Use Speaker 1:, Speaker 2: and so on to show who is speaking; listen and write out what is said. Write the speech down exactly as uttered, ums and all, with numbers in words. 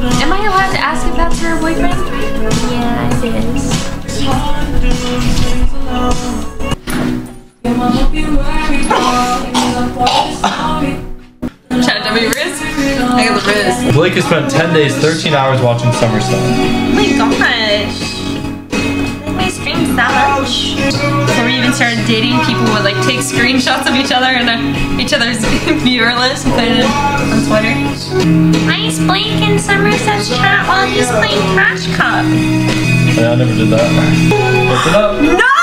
Speaker 1: Am I allowed to ask if that's her boyfriend?
Speaker 2: Yeah, it is.
Speaker 1: Shout out to me, Riz. I got the Riz.
Speaker 3: Blake has spent ten days, thirteen hours watching Sommerset.
Speaker 1: Oh my gosh. I like my streams that much. Before we even started dating, people would like take screenshots of each other and uh, each other's viewer list and put it on Twitter. Nice Blake in Sommerset's chat while he's playing Crash Cup.
Speaker 3: Yeah, I never did that. Open up.
Speaker 1: No!